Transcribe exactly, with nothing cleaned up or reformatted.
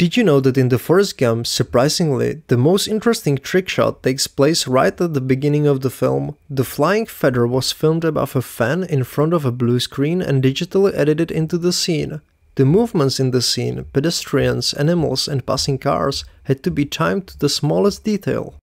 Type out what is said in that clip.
Did you know that in the Forrest Gump, surprisingly, the most interesting trick shot takes place right at the beginning of the film? The flying feather was filmed above a fan in front of a blue screen and digitally edited into the scene. The movements in the scene, pedestrians, animals and passing cars, had to be timed to the smallest detail.